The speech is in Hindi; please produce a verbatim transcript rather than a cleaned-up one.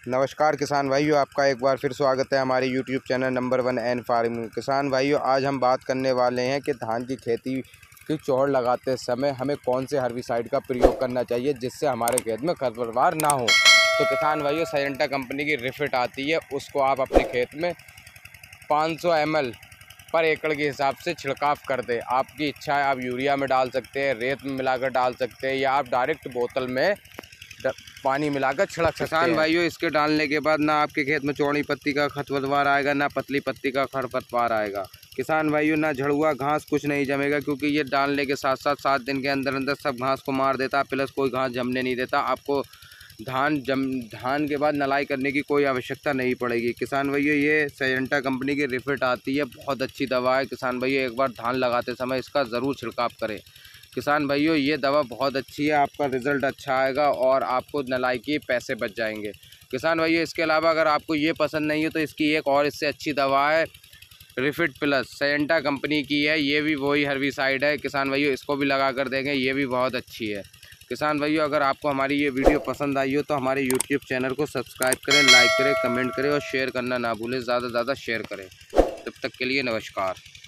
नमस्कार किसान भाइयों, आपका एक बार फिर स्वागत है हमारे YouTube channel number one N farming. किसान भाइयों, आज हम बात करने वाले हैं कि धान की खेती की चौड़ लगाते समय हमें कौन से हर्बिसाइड का प्रयोग करना चाहिए जिससे हमारे खेत में खरपतवार ना हो। तो किसान भाइयों, सिंजेंटा कंपनी की रिफिट आती है, उसको आप अपने खेत में पाँच सौ एम एल पर एकड़ के हिसाब से छिड़काव कर दें। आपकी इच्छा है, आप यूरिया में डाल सकते हैं, रेत में मिलाकर डाल सकते हैं, या आप डायरेक्ट बोतल में पानी मिलाकर छिड़क सकते हैं। किसान भाइयों, इसके डालने के बाद ना आपके खेत में चौड़ी पत्ती का खरपतवार आएगा, ना पतली पत्ती का खरपतवार आएगा। किसान भाइयों, ना झड़ुआ घास कुछ नहीं जमेगा, क्योंकि ये डालने के साथ साथ सात दिन के अंदर अंदर सब घास को मार देता है, प्लस कोई घास जमने नहीं देता। आपको धान जम धान के बाद नलाई करने की कोई आवश्यकता नहीं पड़ेगी। किसान भाइयों, ये सिंजेंटा कंपनी की रिफिट आती है, बहुत अच्छी दवा है। किसान भाइयों, एक बार धान लगाते समय इसका ज़रूर छिड़काव करें। किसान भाइयों, ये दवा बहुत अच्छी है, आपका रिज़ल्ट अच्छा आएगा और आपको नलाई के पैसे बच जाएंगे। किसान भाइयों, इसके अलावा अगर आपको ये पसंद नहीं है तो इसकी एक और इससे अच्छी दवा है, रिफिट प्लस, सिंजेंटा कंपनी की है। ये भी वही हर्बिसाइड है। किसान भाइयों, इसको भी लगा कर देंगे, ये भी बहुत अच्छी है। किसान भाइयों, अगर आपको हमारी ये वीडियो पसंद आई हो तो हमारे यूट्यूब चैनल को सब्सक्राइब करें, लाइक करें, कमेंट करें और शेयर करना ना भूलें। ज़्यादा से ज़्यादा शेयर करें। तब तक के लिए नमस्कार।